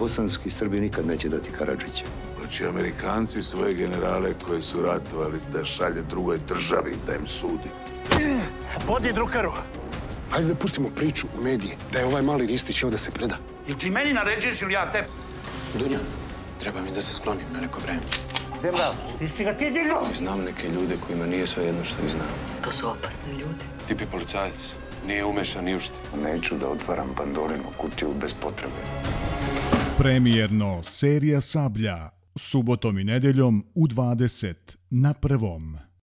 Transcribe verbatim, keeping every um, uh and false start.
bosanski Srbi nikad neće dati Karadžića. Znači, Amerikanci svoje generale koji su ratovali da šalje drugoj državi da im sudi. Bodi drukaru. Hajde da pustimo priču u medije, da je ovaj mali Ristić ovdje se preda. Jel ti meni naređuješ ili ja te? Dunja, treba mi da se sklonim na neko vreme. Gde mrav? Ti si ga ti digao? Znam neke ljude kojima nije sve jedno što ih znam. To su opasni ljudi. Tip je policajac, nije umešan ni u što. Neću da otvaram Pandorinu kutiju bez potrebe. Premijerno serija Sablja, subotom i nedeljom u dvadeset na Prvom.